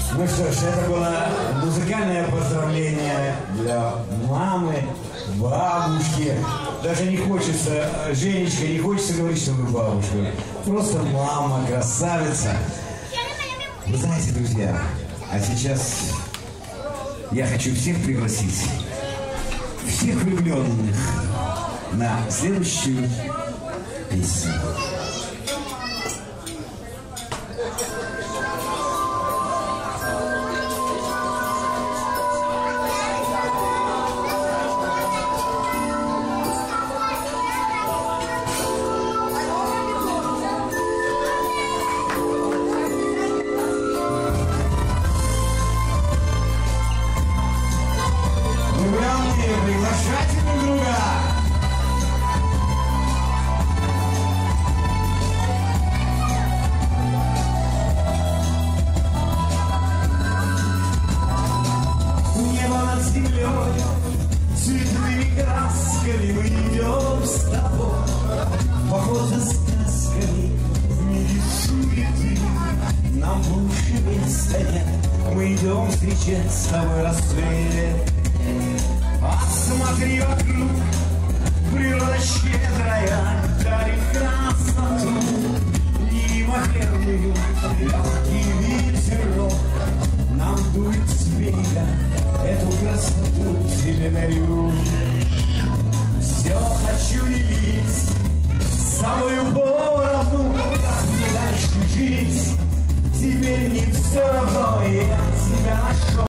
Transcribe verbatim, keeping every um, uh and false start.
Ну что ж, это было музыкальное поздравление для мамы, бабушки. Даже не хочется, Женечка, не хочется говорить, что вы бабушка. Просто мама, красавица. Вы знаете, друзья, а сейчас я хочу всех пригласить, всех влюбленных, на следующую песню. Приглашайте друг друга! Небо над землей, цветными красками мы идем с тобой. Поход за сказками в мире суеты, нам больше места нет. Мы идем встречать с тобой рассвет. Посмотри вокруг, природа щедрая, дарит красоту, неимоверную, легкий ветерок. Нам дует с берега, эту красоту тебе дарю. Все хочу делить с собою поровну, как мне дальше жить. Теперь не все равно, я тебя нашел.